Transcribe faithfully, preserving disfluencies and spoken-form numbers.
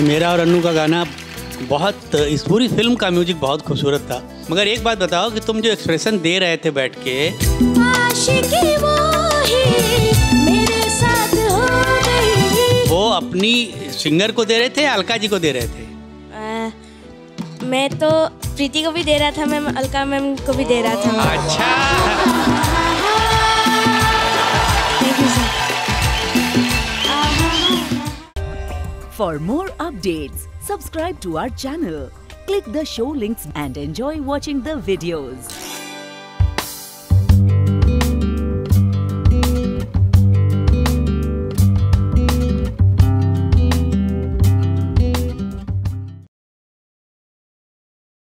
मेरा और अन्नू का गाना बहुत, इस पूरी फिल्म का म्यूजिक बहुत खूबसूरत था। मगर एक बात बताओ कि तुम जो एक्सप्रेशन दे रहे थे बैठ के, आशिकी वो ही मेरे साथ हो गई, वो अपनी सिंगर को दे रहे थे या अलका जी को दे रहे थे? आ, मैं तो प्रीति को भी दे रहा था मैम, अलका मैम को भी दे रहा था। अच्छा। Thank you sir. For more updates, subscribe to our channel, click the show links and enjoy watching the videos.